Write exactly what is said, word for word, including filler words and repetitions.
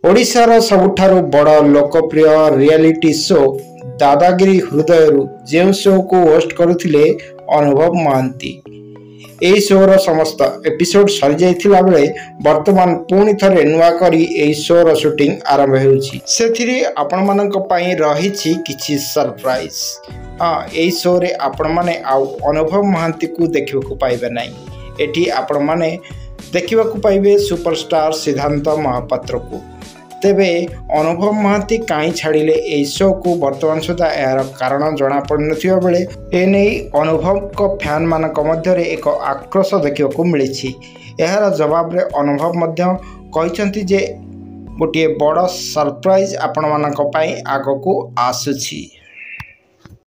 ओडिशार सबुठारु बड़ लोकप्रिय रियलिटी शो दादागिरी हृदय जो शो को होस्ट करुथिले अनुभव महांती। यही शोर समस्त एपिसोड सरी जाइथिला बेले वर्तमान पुणी थरे नुआ करी एही शोर शूटिंग आरंभ हेउछि। सेथिरे आपण मानक पई रहिछि किछि सरप्राइज। हाँ, यही शो रे आपण माने आउ अनुभव महांती को देखिबा को पाइबे नै। एठी आपण माने देखिबा को पाइबे सुपरस्टार सिद्धांत महापात्र को। तेबे अनुभव महांती कहीं छाड़िले ए शो को वर्तमान सुधा यार कारण जना पड़ नथिबा बेले एने अनुभव को फैन मानक मध्यरे एक आक्रोश देखिबा को मिलिछि। यार जवाब रे अनुभव मध्य कहिसंती जे गोटे बड़ सरप्राइज आपण मानक पई आगो को आसुछि।